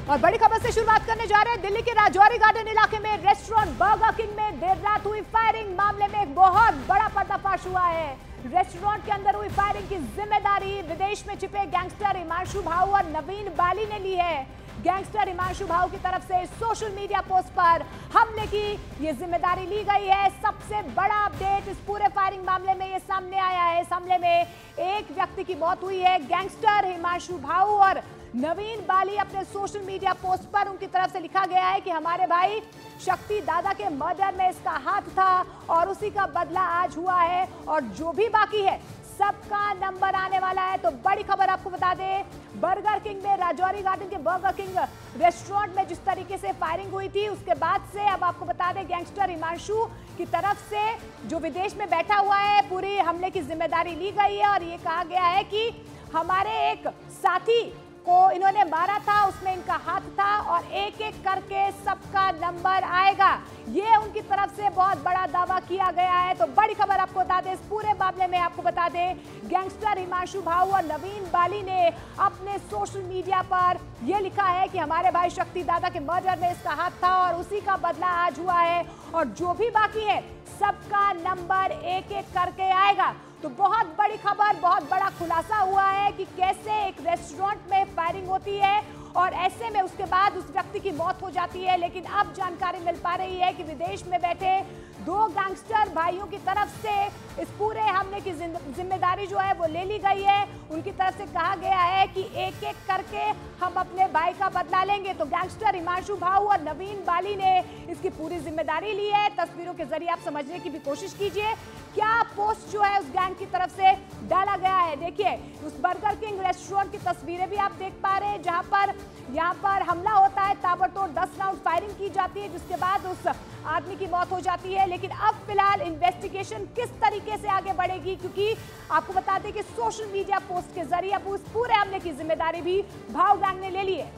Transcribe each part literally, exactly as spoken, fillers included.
और बड़ी खबर से शुरुआत करने जा रहे हैं। दिल्ली के राजौरी गार्डन इलाके में रेस्टोरेंट बर्गर किंग में देर रात हुई फायरिंग मामले में एक बहुत बड़ा पर्दाफाश हुआ है। रेस्टोरेंट के अंदर हुई फायरिंग की जिम्मेदारी विदेश में छिपे गैंगस्टर हिमांशु भाऊ और नवीन बाली ने ली है। गैंगस्टर हिमांशु भाऊ की तरफ से सोशल मीडिया पोस्ट पर हमले की ये जिम्मेदारी ली गई है। सबसे बड़ा अपडेट इस पूरे फायरिंग मामले में ये सामने आया है। इस हमले में एक व्यक्ति की मौत हुई है। गैंगस्टर हिमांशु भाऊ और नवीन बाली अपने सोशल मीडिया पोस्ट पर उनकी तरफ से लिखा गया है कि हमारे भाई शक्ति दादा के मर्डर में इसका हाथ था और उसी का बदला आज हुआ है और जो भी बाकी है सबका नंबर आने वाला है। तो बड़ी खबर आपको बता दें, बर्गर किंग में राजौरी गार्डन के बर्गर किंग रेस्टोरेंट में जिस तरीके से फायरिंग हुई थी उसके बाद से अब आपको बता दें गैंगस्टर हिमांशु की तरफ से जो विदेश में बैठा हुआ है पूरी हमले की जिम्मेदारी ली गई है और ये कहा गया है कि हमारे एक साथी को इन्होंने मारा था, उसमें इनका हाथ था और एक एक करके सबका नंबर आएगा। ये उनकी तरफ से बहुत बड़ा दावा किया गया है। तो बड़ी खबर आपको बता दें, इस पूरे मामले में आपको बता दें गैंगस्टर हिमांशु भाऊ और नवीन बाली ने अपने सोशल मीडिया पर यह लिखा है कि हमारे भाई शक्ति दादा के मर्डर में इसका हाथ था और उसी का बदला आज हुआ है और जो भी बाकी है सबका नंबर एक एक करके आएगा। तो बहुत बड़ी खबर, बहुत बड़ा खुलासा हुआ है कि कैसे एक रेस्टोरेंट में फायरिंग होती है और ऐसे में उसके बाद उस व्यक्ति की मौत हो जाती है। लेकिन अब जानकारी मिल पा रही है कि विदेश में बैठे दो गैंगस्टर भाइयों की तरफ से इस पूरे हमले की जिम्मेदारी जो है वो ले ली गई है। उनकी तरफ से कहा गया है कि एक एक करके हम अपने भाई का बदला लेंगे। तो गैंगस्टर हिमांशु भाऊ और नवीन बाली ने इसकी पूरी जिम्मेदारी ली है। तस्वीरों के जरिए आप समझने की भी कोशिश कीजिए क्या पोस्ट जो है उस गैंग की तरफ से डाला गया है। देखिए उस बर्गर किंग रेस्टोरेंट की तस्वीरें भी आप देख पा रहे हैं जहां पर यहाँ पर हमला होता है, ताबड़तोड़ दस राउंड फायरिंग की जाती है जिसके बाद उस आदमी की मौत हो जाती है। लेकिन अब फिलहाल इन्वेस्टिगेशन किस तरीके से आगे बढ़ेगी, क्योंकि आपको बता दें कि सोशल मीडिया पोस्ट के जरिए अब उस पूरे हमले की जिम्मेदारी भी भाऊ गैंग ने ले ली है।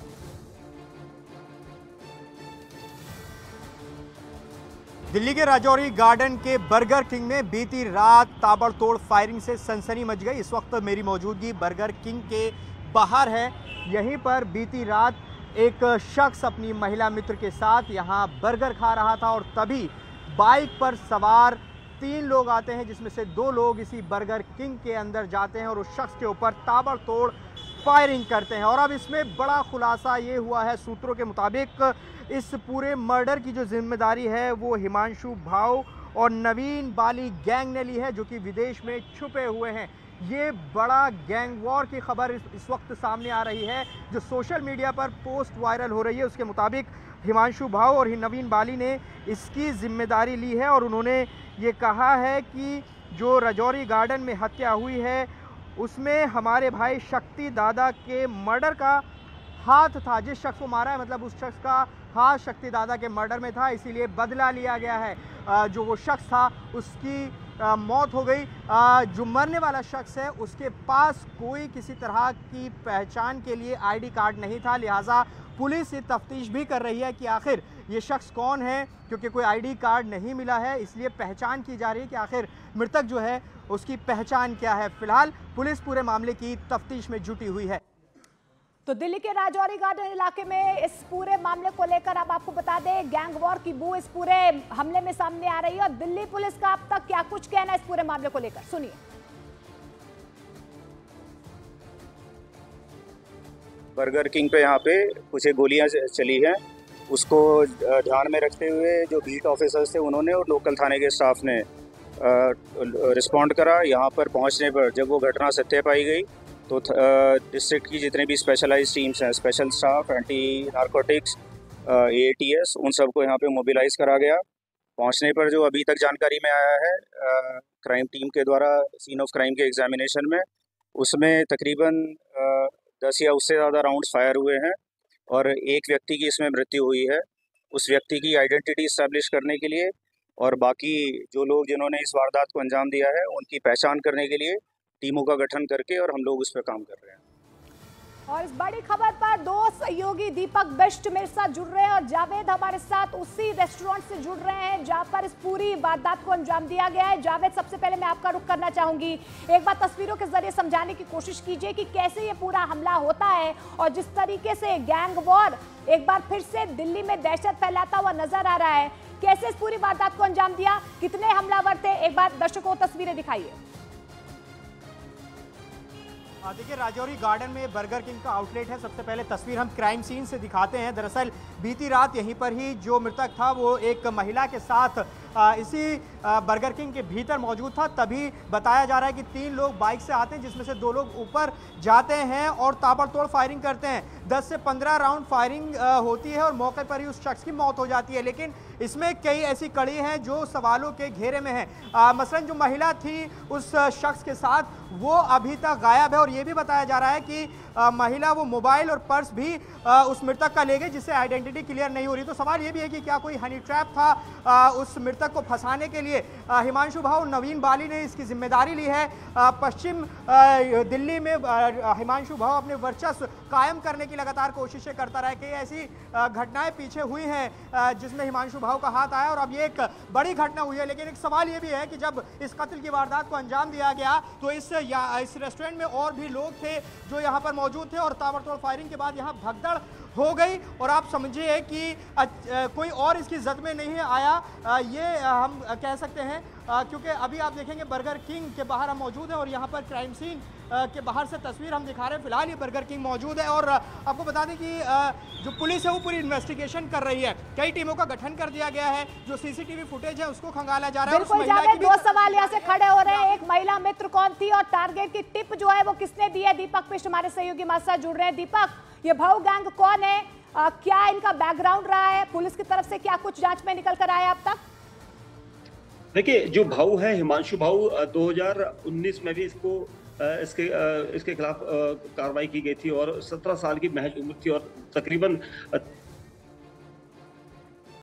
दिल्ली के राजौरी गार्डन के बर्गर किंग में बीती रात ताबड़तोड़ फायरिंग से सनसनी मच गई। इस वक्त मेरी मौजूदगी बर्गर किंग के बाहर है। यहीं पर बीती रात एक शख्स अपनी महिला मित्र के साथ यहाँ बर्गर खा रहा था और तभी बाइक पर सवार तीन लोग आते हैं जिसमें से दो लोग इसी बर्गर किंग के अंदर जाते हैं और उस शख्स के ऊपर ताबड़तोड़ फायरिंग करते हैं। और अब इसमें बड़ा खुलासा ये हुआ है, सूत्रों के मुताबिक इस पूरे मर्डर की जो जिम्मेदारी है वो हिमांशु भाऊ और नवीन बाली गैंग ने ली है जो कि विदेश में छुपे हुए हैं। ये बड़ा गैंग वॉर की खबर इस, इस वक्त सामने आ रही है। जो सोशल मीडिया पर पोस्ट वायरल हो रही है उसके मुताबिक हिमांशु भाऊ और नवीन बाली ने इसकी जिम्मेदारी ली है और उन्होंने ये कहा है कि जो राजौरी गार्डन में हत्या हुई है उसमें हमारे भाई शक्ति दादा के मर्डर का हाथ था। जिस शख्स को मारा है मतलब उस शख्स का हाथ शक्ति दादा के मर्डर में था, इसीलिए बदला लिया गया है। जो वो शख्स था उसकी आ, मौत हो गई। आ, जो मरने वाला शख्स है उसके पास कोई किसी तरह की पहचान के लिए आईडी कार्ड नहीं था, लिहाजा पुलिस ये तफ्तीश भी कर रही है कि आखिर ये शख्स कौन है। क्योंकि कोई आईडी कार्ड नहीं मिला है इसलिए पहचान की जा रही है कि आखिर मृतक जो है उसकी पहचान क्या है। फिलहाल पुलिस पूरे मामले की तफ्तीश में जुटी हुई है। तो दिल्ली के राजौरी गार्डन इलाके में इस पूरे मामले को लेकर अब आपको बता दें गैंग वॉर की बू इस पूरे हमले में सामने आ रही है और दिल्ली पुलिस का अब तक क्या कुछ कहना है इस पूरे मामले को लेकर, सुनिए। बर्गर किंग पे यहाँ पे कुछ गोलियां चली हैं, उसको ध्यान में रखते हुए जो बीट ऑफिसर्स थे उन्होंने और लोकल थाने के स्टाफ ने रिस्पॉन्ड करा। यहाँ पर पहुँचने पर जब वो घटना सत्य पाई गई तो डिस्ट्रिक्ट की जितने भी स्पेशलाइज टीम्स हैं, special staff, anti narcotics, A T S, उन सबको यहाँ पे मोबिलाइज करा गया। पहुँचने पर जो अभी तक जानकारी में आया है क्राइम टीम के द्वारा सीन ऑफ क्राइम के एग्जामिनेशन में, उसमें तकरीबन दस या उससे ज़्यादा राउंड्स फायर हुए हैं और एक व्यक्ति की इसमें मृत्यु हुई है। उस व्यक्ति की आइडेंटिटी इस्टेब्लिश करने के लिए और बाकी जो लोग जिन्होंने इस वारदात को अंजाम दिया है उनकी पहचान करने के लिए टीमों का गठन करके और हम लोग उस पर काम कर रहे हैं। और इस बड़ी खबर पर दो सहयोगी दीपक बिष्ट मेरे साथ जुड़ रहे हैं और जावेद हमारे साथ उसी रेस्टोरेंट से जुड़ रहे हैं जहां पर इस पूरी वारदात को अंजाम दिया गया है। जावेद, सबसे पहले मैं आपका रुख करना चाहूंगी, एक बार तस्वीरों के जरिए समझाने की कोशिश कीजिए कि कैसे ये पूरा हमला होता है और जिस तरीके से गैंग वॉर एक बार फिर से दिल्ली में दहशत फैलाता हुआ नजर आ रहा है। कैसे इस पूरी वारदात को अंजाम दिया, कितने हमलावर थे, एक बार दर्शकों को तस्वीरें दिखाइए। देखिए, राजौरी गार्डन में बर्गर किंग का आउटलेट है। सबसे पहले तस्वीर हम क्राइम सीन से दिखाते हैं। दरअसल बीती रात यहीं पर ही जो मृतक था वो एक महिला के साथ इसी बर्गर किंग के भीतर मौजूद था। तभी बताया जा रहा है कि तीन लोग बाइक से आते हैं, जिसमें से दो लोग ऊपर जाते हैं और ताबड़तोड़ फायरिंग करते हैं। दस से पंद्रह राउंड फायरिंग होती है और मौके पर ही उस शख्स की मौत हो जाती है। लेकिन इसमें कई ऐसी कड़ी हैं जो सवालों के घेरे में है। मसलन जो महिला थी उस शख्स के साथ, वो अभी तक गायब है और ये भी बताया जा रहा है कि आ, महिला वो मोबाइल और पर्स भी आ, उस मृतक का ले गई, जिससे आइडेंटिटी क्लियर नहीं हो रही। तो सवाल ये भी है कि क्या कोई हनी ट्रैप था आ, उस मृतक को फंसाने के लिए। आ, हिमांशु भाऊ, नवीन बाली ने इसकी जिम्मेदारी ली है। आ, पश्चिम आ, दिल्ली में आ, हिमांशु भाऊ अपने वर्चस्व कायम करने की लगातार कोशिशें करता रहा। कई ऐसी आ, घटनाएं पीछे हुई हैं जिसमें हिमांशु भाऊ का हाथ आया और अब ये एक बड़ी घटना हुई है। लेकिन एक सवाल ये भी है कि जब इस कत्ल की वारदात को अंजाम दिया गया तो इस या, इस रेस्टोरेंट में और भी लोग थे जो यहाँ पर मौजूद थे और ताबड़तोड़ फायरिंग के बाद यहाँ भगदड़ हो गई। और आप समझिए कि आ, आ, कोई और इसकी जद में नहीं आया, आ, ये आ, हम कह सकते हैं, क्योंकि अभी आप देखेंगे बर्गर किंग के बाहर हम मौजूद हैं और यहाँ पर क्राइम सीन के बाहर से तस्वीर हम दिखा रहे हैं। फिलहाल ये बर्गर किंग मौजूद है और आपको बता दें कि जो पुलिस है वो पूरी इन्वेस्टिगेशन कर रही है। कई टीमों का गठन कर दिया गया है। जो सीसीटीवी फुटेज है उसको खंगाला जा रहा है। बिल्कुल जावेद, दो सवाल यहाँ से खड़े हो रहे हैं। एक, महिला मित्र कौन थी और टारगेट की टिप जो है वो किसने दी है? दीपक पिष्ट हमारे सहयोगी हमारे साथ जुड़ रहे हैं। दीपक, ये भाऊ गैंग कौन है, आ, क्या इनका बैकग्राउंड रहा है, पुलिस की तरफ से क्या कुछ जांच में निकल कर आया अब तक? देखिए, जो भाऊ है हिमांशु भाऊ, दो हज़ार उन्नीस में भी इसको इसके इसके खिलाफ कार्रवाई की गई थी और सत्रह साल की महज उम्र थी और तकरीबन